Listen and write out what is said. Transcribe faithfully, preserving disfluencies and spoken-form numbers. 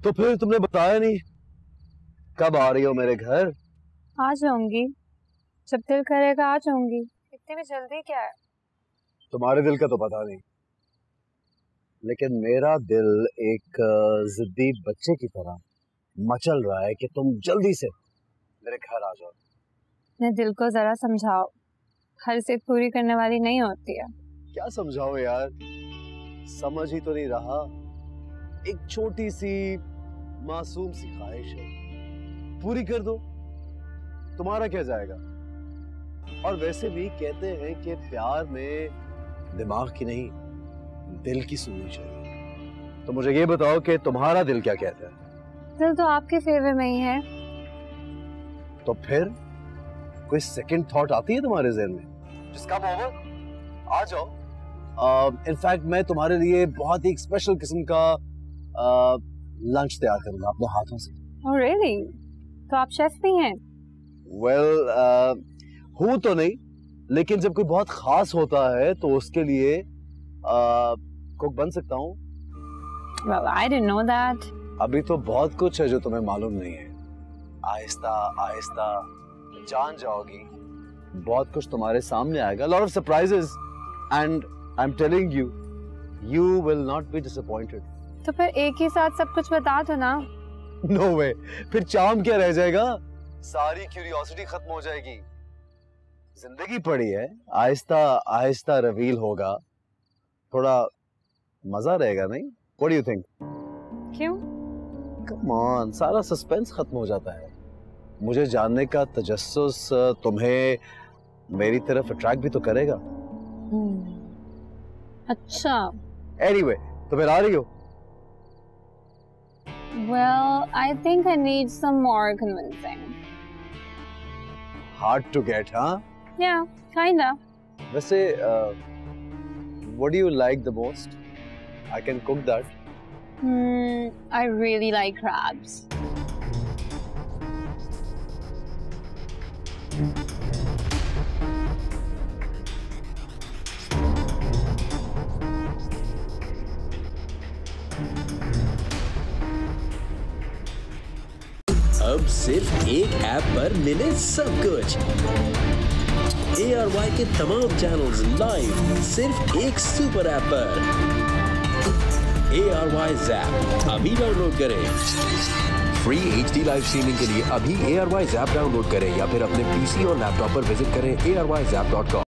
तो फिर तुमने बताया नहीं, कब आ रही हो मेरे घर? आ जाऊंगी, जब दिल करेगा आ जाऊंगी। इतनी भी जल्दी क्या है? तुम्हारे दिल का तो पता नहीं, लेकिन मेरा दिल एक जिद्दी बच्चे की तरह मचल रहा है कि तुम जल्दी से मेरे घर आ जाओ। अपने दिल को जरा समझाओ, हर जिद पूरी करने वाली नहीं होती है। क्या समझाओ यार, समझ ही तो नहीं रहा। एक छोटी सी मासूम सी ख्वाहिश है, पूरी कर दो, तुम्हारा क्या जाएगा। और वैसे भी कहते हैं कि प्यार में दिमाग की नहीं, दिल की सुननी चाहिए। तो मुझे ये बताओ कि तुम्हारा दिल क्या कहता है? दिल तो आपके फेवर में ही है। तो फिर कोई सेकंड थॉट आती है तुम्हारे ज़हन में? जस्ट कम ओवर, आ जाओ। इनफैक्ट uh, मैं तुम्हारे लिए बहुत ही स्पेशल किस्म का लंच uh, तैयार करूंगा अपने हाथों से। Oh really? तो आप शेफ भी हैं? Well, uh, हूँ तो नहीं, लेकिन जब कोई बहुत खास होता है तो उसके लिए कुक बन सकता हूँ। Well, I didn't know that. अभी तो बहुत कुछ है जो तुम्हें मालूम नहीं है। आहिस्ता आहिस्ता जान जाओगी, बहुत कुछ तुम्हारे सामने आएगा। Lot of surprises, and I'm telling you, you will not be disappointed. तो फिर एक ही साथ सब कुछ बता दो ना। No way, फिर चाम क्या रह जाएगा? सारी क्यूरियोसिटी खत्म हो जाएगी। जिंदगी पड़ी है, आहिस्ता आहिस्ता रिवील होगा, थोड़ा मजा रहेगा नहीं? What do you think? क्यों? Come on, सारा सस्पेंस खत्म हो जाता है। मुझे जानने का तजस्सुस तुम्हें मेरी तरफ अट्रैक्ट भी तो करेगा। hmm. अच्छा। Anyway, तो फिर आ रही हो? Well, I think I need some more convincing. Hard to get, huh? Yeah, kinda. वैसे, uh, what do you like the most? I can cook that. Hmm, I really like crabs. अब सिर्फ एक app पर मिले सब कुछ। ए R Y के तमाम चैनल्स लाइव सिर्फ एक सुपर ऐप पर। ए आर वाई ज़ैप अभी डाउनलोड करें। Free H D live streaming के लिए अभी A R Y Zap download करें या फिर अपने पीसी और लैपटॉप पर विजिट करें A R Y Zap dot com.